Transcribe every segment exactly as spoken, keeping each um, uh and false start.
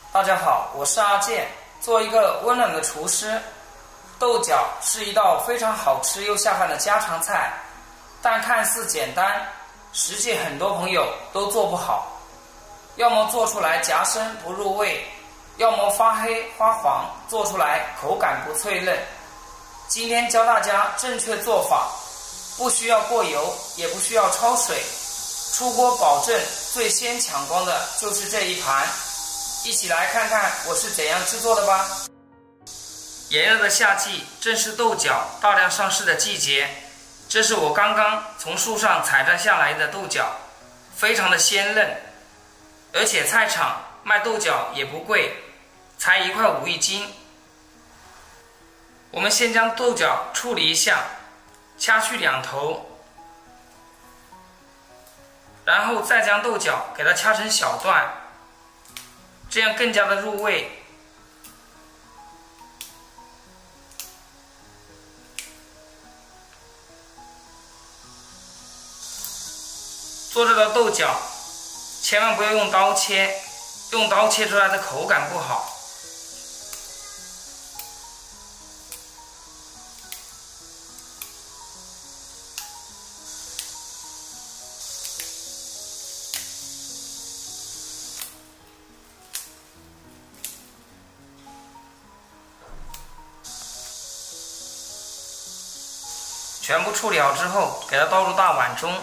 大家好，我是阿健。做一个温暖的厨师，豆角是一道非常好吃又下饭的家常菜，但看似简单，实际很多朋友都做不好，要么做出来夹生不入味，要么发黑发黄，做出来口感不脆嫩。今天教大家正确做法，不需要过油，也不需要焯水，出锅保证最先抢光的就是这一盘。一起来看看我是怎样制作的吧。炎热的夏季正是豆角大量上市的季节，这是我刚刚从树上采摘下来的豆角，非常的鲜嫩，而且菜场卖豆角也不贵，才一块五一斤。我们先将豆角处理一下，掐去两头，然后再将豆角给它掐成小段，这样更加的入味。做这道豆角，千万不要用刀切，用刀切出来的口感不好。全部处理好之后，给它倒入大碗中，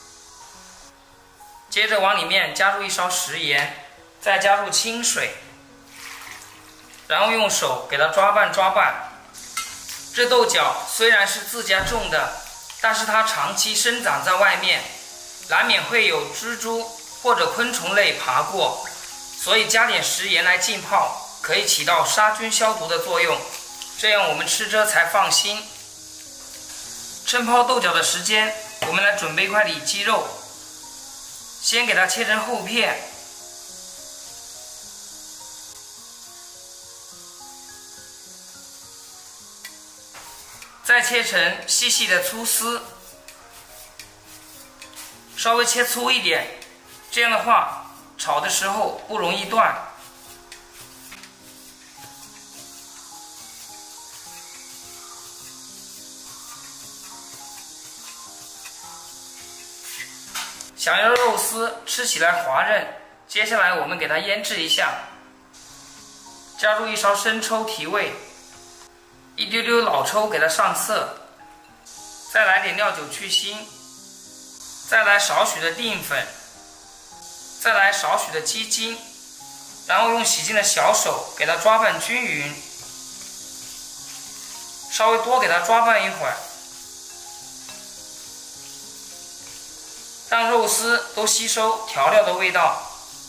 接着往里面加入一勺食盐，再加入清水，然后用手给它抓拌抓拌。这豆角虽然是自家种的，但是它长期生长在外面，难免会有蜘蛛或者昆虫类爬过，所以加点食盐来浸泡，可以起到杀菌消毒的作用，这样我们吃着才放心。趁泡豆角的时间，我们来准备一块里脊肉，先给它切成厚片，再切成细细的粗丝，稍微切粗一点，这样的话炒的时候不容易断。想要肉丝吃起来滑韧，接下来我们给它腌制一下，加入一勺生抽提味，一丢丢老抽给它上色，再来点料酒去腥，再来少许的淀粉，再来少许的鸡精，然后用洗净的小手给它抓拌均匀，稍微多给它抓拌一会儿，让肉丝都吸收调料的味道。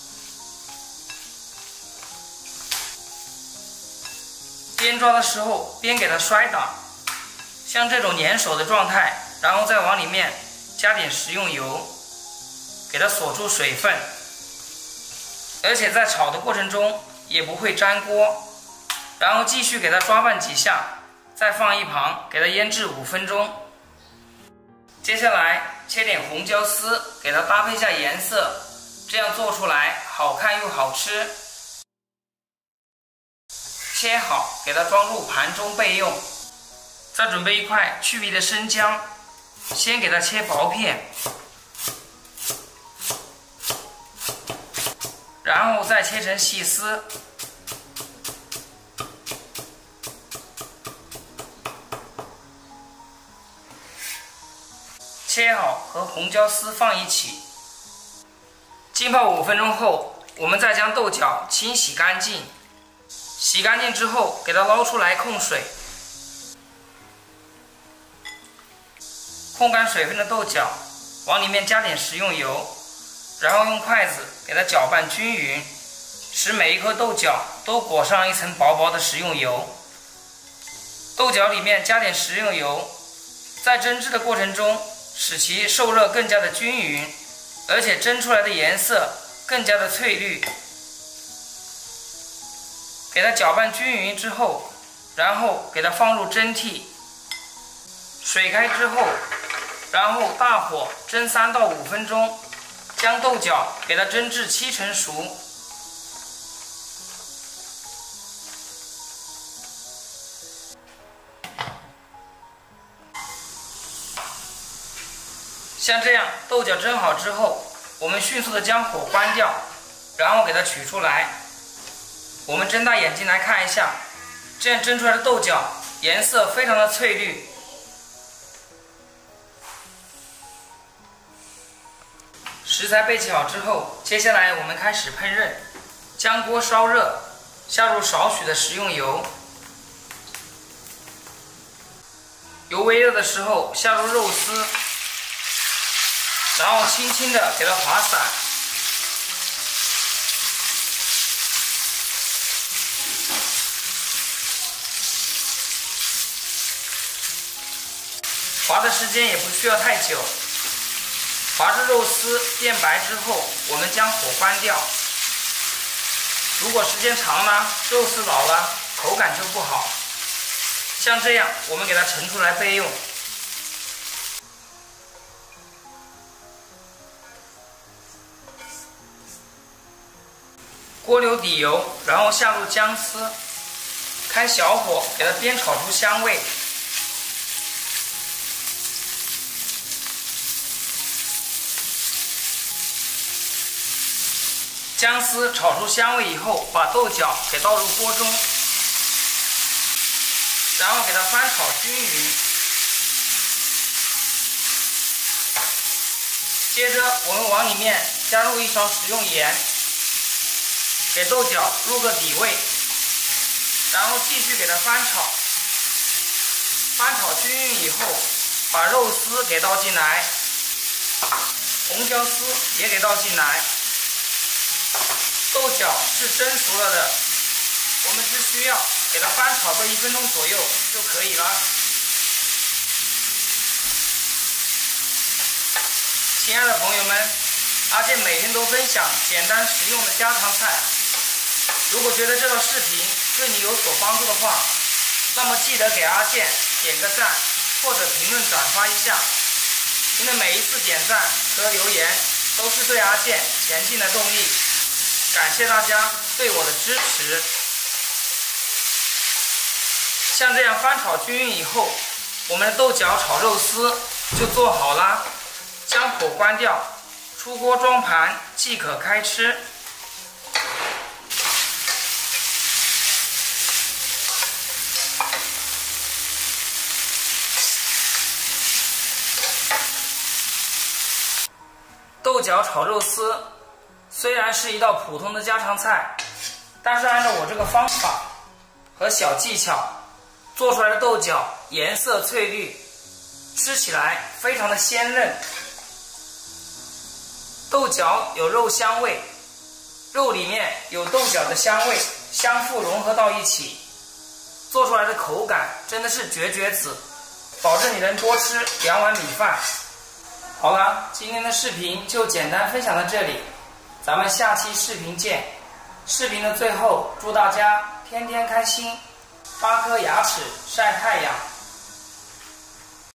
边抓的时候边给它摔打，像这种粘手的状态，然后再往里面加点食用油，给它锁住水分，而且在炒的过程中也不会粘锅。然后继续给它抓拌几下，再放一旁给它腌制五分钟。接下来切点红椒丝，给它搭配一下颜色，这样做出来好看又好吃。切好，给它装入盘中备用。再准备一块去皮的生姜，先给它切薄片，然后再切成细丝。切好和红椒丝放一起，浸泡五分钟后，我们再将豆角清洗干净。洗干净之后，给它捞出来控水。控干水分的豆角，往里面加点食用油，然后用筷子给它搅拌均匀，使每一颗豆角都裹上一层薄薄的食用油。豆角里面加点食用油，在蒸制的过程中，使其受热更加的均匀，而且蒸出来的颜色更加的翠绿。给它搅拌均匀之后，然后给它放入蒸屉，水开之后，然后大火蒸三到五分钟，将豆角给它蒸至七成熟。 像这样豆角蒸好之后，我们迅速的将火关掉，然后给它取出来。我们睁大眼睛来看一下，这样蒸出来的豆角颜色非常的翠绿。食材备齐好之后，接下来我们开始烹饪。将锅烧热，下入少许的食用油。油微热的时候，下入肉丝，然后轻轻的给它滑散。滑的时间也不需要太久。滑至肉丝变白之后，我们将火关掉。如果时间长了，肉丝老了，口感就不好。像这样，我们给它盛出来备用。锅留底油，然后下入姜丝，开小火给它煸炒出香味。姜丝炒出香味以后，把豆角给倒入锅中，然后给它翻炒均匀。接着，我们往里面加入一勺食用盐，给豆角入个底味，然后继续给它翻炒。翻炒均匀以后，把肉丝给倒进来，红椒丝也给倒进来。豆角是蒸熟了的，我们只需要给它翻炒个一分钟左右就可以了。亲爱的朋友们，阿健每天都分享简单实用的家常菜。如果觉得这个视频对你有所帮助的话，那么记得给阿健点个赞或者评论转发一下。您的每一次点赞和留言都是对阿健前进的动力。感谢大家对我的支持。像这样翻炒均匀以后，我们的豆角炒肉丝就做好啦。将火关掉，出锅装盘即可开吃。豆角炒肉丝虽然是一道普通的家常菜，但是按照我这个方法和小技巧做出来的豆角颜色翠绿，吃起来非常的鲜嫩。豆角有肉香味，肉里面有豆角的香味，相互融合到一起，做出来的口感真的是绝绝子，保证你能多吃两碗米饭。好了，今天的视频就简单分享到这里，咱们下期视频见。视频的最后，祝大家天天开心，八颗牙齿晒太阳。